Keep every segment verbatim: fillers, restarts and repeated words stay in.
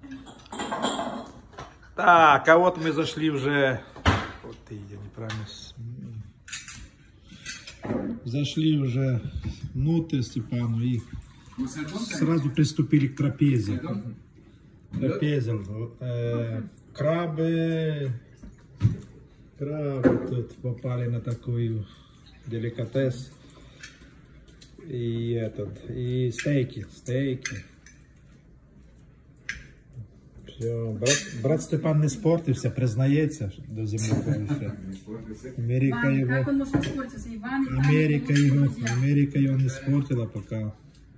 Так, а вот мы зашли уже... Вот ты, я неправильно... Зашли уже внутрь Степану и сразу приступили к трапезе. Трапезе. Э, крабы... Крабы тут попали на такой деликатес. И этот, и стейки, стейки. Все. Брат, брат Степан не спортився, признається до землеполища. Америка Ваня, его, как он может испортиться? Иван, Иван, Америка Иван, его, друзья. Америка его не спортила пока.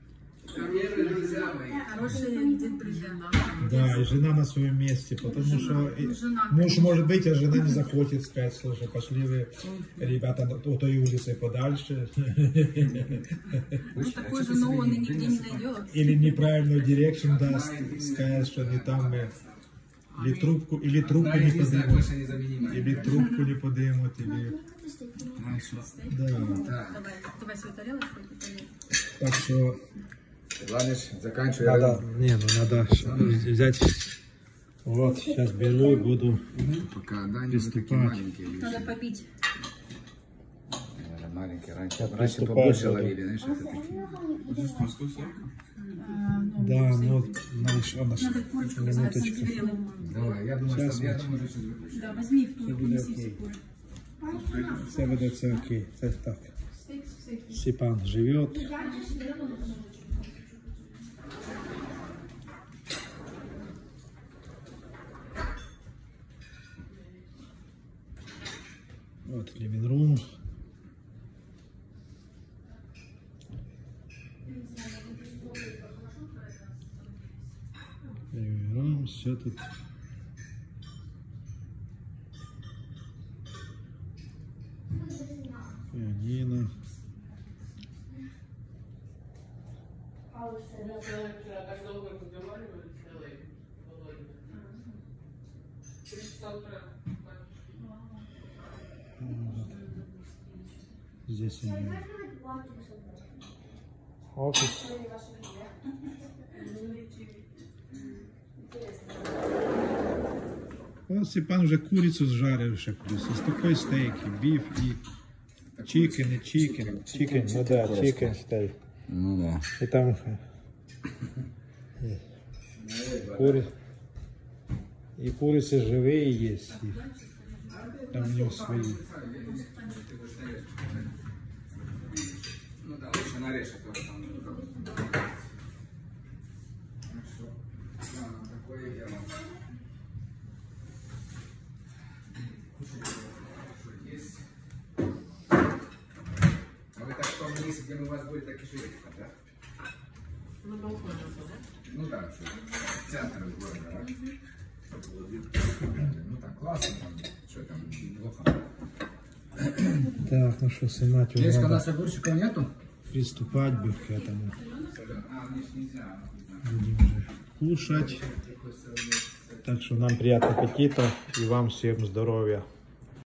Хорошие люди, друзья. Да, и жена на своем месте, потому что и- Жена, муж может быть, а жена не захочет сказать, слушай, пошли вы, ребята, на той улице подальше. Ну, такой жену он и нигде не найдет. Или неправильную дирекшн даст, скажет, что не там мы. Или трубку, или трубку не поднимут, или трубку не поднимут, или... Да. Давай, давай свою тарелочку. Так что... Ладно, заканчивай. Надо, не, ну надо взять... Вот, сейчас беру и буду Пока, да, не приступать. такие маленькие. Надо попить. Маленькие, раньше, Сейчас раньше приступать побольше буду. ловили, знаешь, это такие. Да, ну, ну еще на Надо курочку обязательно минуточку. сгорелую. Давай, я думаю, Сейчас что я вот. думаю, что сейчас Да, возьми в ту, Все буде принеси все окей. куры. Все буде це окей. Це так. Степан живет. Вот living-room. Living-room, все тут. Пианино. Здесь у него офис. Вот Степан уже курицу сжарил еще плюс. Есть такой стейк, биф и чикен, и чикен. Чикен, ну да, чикен стейк. Ну да. И там кури... и курицы живые есть. И там у него свои. Ну да, лучше нарежь, а то там... Хорошо. Да, такое дело. Есть. А вы так в том месте, где у вас будет, так и живете, да? На балконе, да? Ну да, что центр города, да? Ну так, классно там, что там, неплохо. Так, ну что, снимать уже Лешка, у надо нас огурчиков нету? приступать бы к этому. А, мне ж нельзя. Будем уже кушать. Так что нам приятного аппетита и вам всем здоровья.